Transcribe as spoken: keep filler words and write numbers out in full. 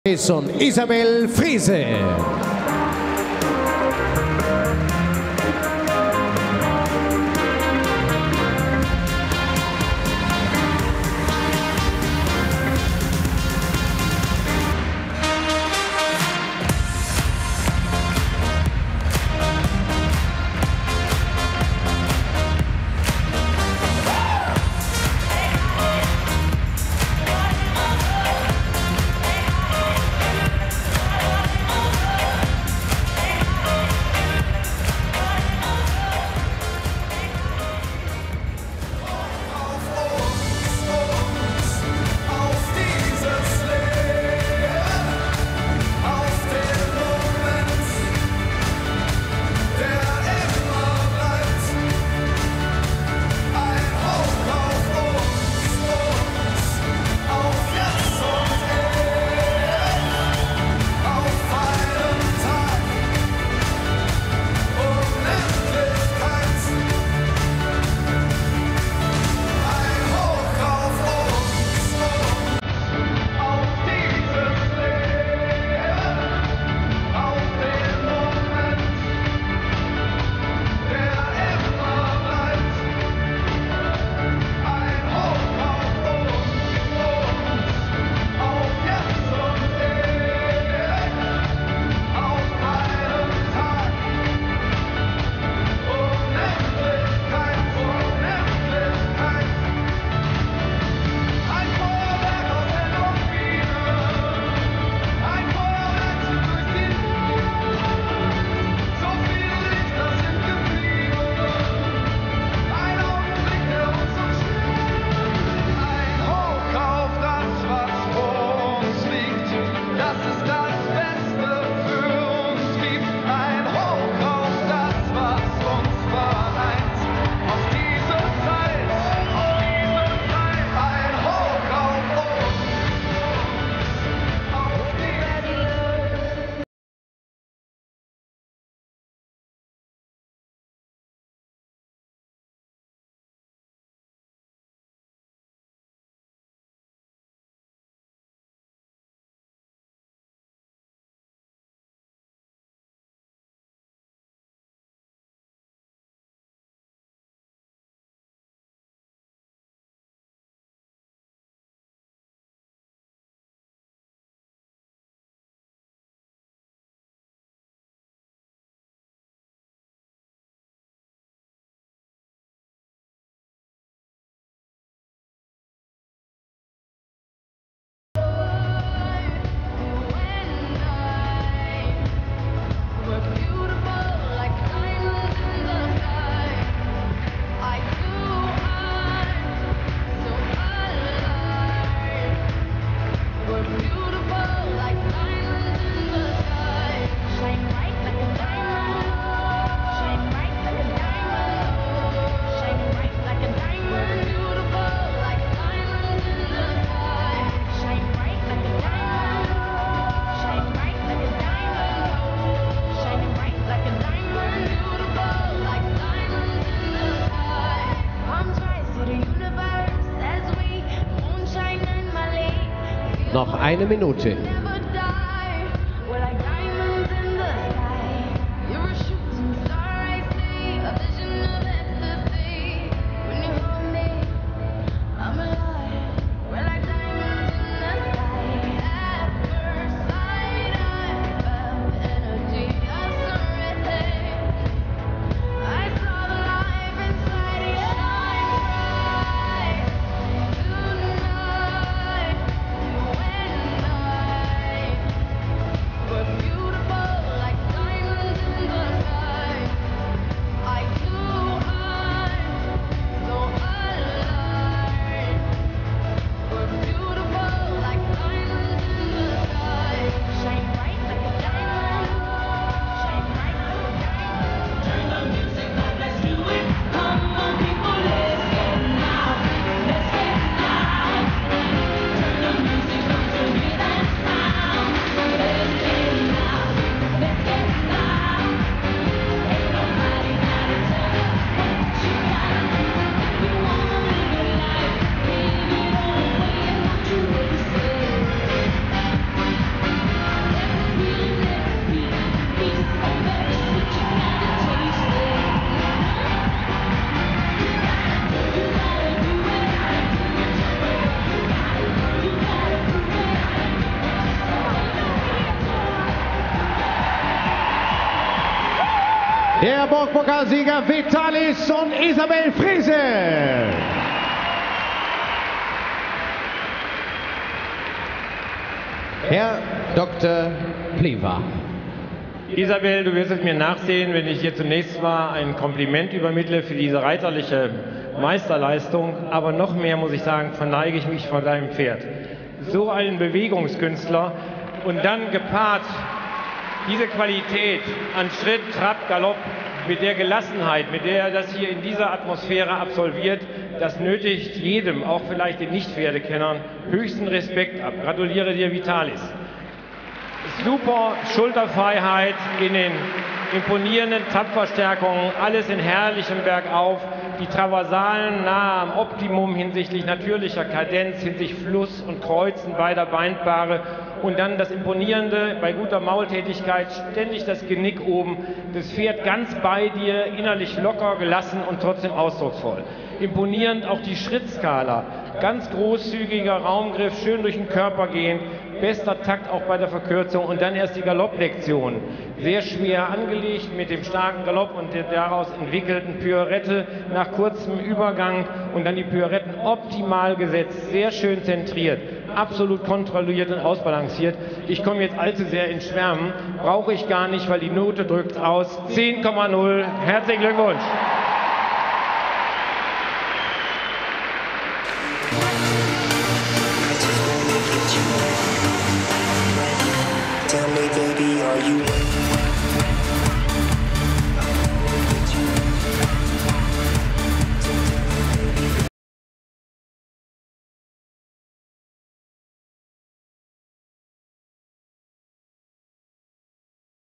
Und Isabel Friese. Noch eine Minute. Der Burgpokalsieger Vitalis und Isabel Frese. Herr Doktor Pliva. Isabel, du wirst es mir nachsehen, wenn ich dir zunächst mal ein Kompliment übermittle für diese reiterliche Meisterleistung. Aber noch mehr, muss ich sagen, verneige ich mich vor deinem Pferd. So einen Bewegungskünstler und dann gepaart diese Qualität an Schritt, Trab, Galopp, mit der Gelassenheit, mit der er das hier in dieser Atmosphäre absolviert, das nötigt jedem, auch vielleicht den Nicht-Pferdekennern, höchsten Respekt ab. Gratuliere dir, Vitalis. Super Schulterfreiheit in den imponierenden Tapferstärkungen, alles in herrlichem Bergauf, die Traversalen nahe am Optimum hinsichtlich natürlicher Kadenz, hinsichtlich Fluss und Kreuzen beider Beinpaare und dann das Imponierende bei guter Maultätigkeit, ständig das Genick oben, das Pferd ganz bei dir, innerlich locker, gelassen und trotzdem ausdrucksvoll. Imponierend auch die Schrittskala, ganz großzügiger Raumgriff, schön durch den Körper gehend, bester Takt auch bei der Verkürzung und dann erst die Galopplektion. Sehr schwer angelegt mit dem starken Galopp und der daraus entwickelten Pirouette nach kurzem Übergang und dann die Pirouetten optimal gesetzt, sehr schön zentriert, absolut kontrolliert und ausbalanciert. Ich komme jetzt allzu sehr ins Schwärmen, brauche ich gar nicht, weil die Note drückt aus. zehn Komma null, herzlichen Glückwunsch!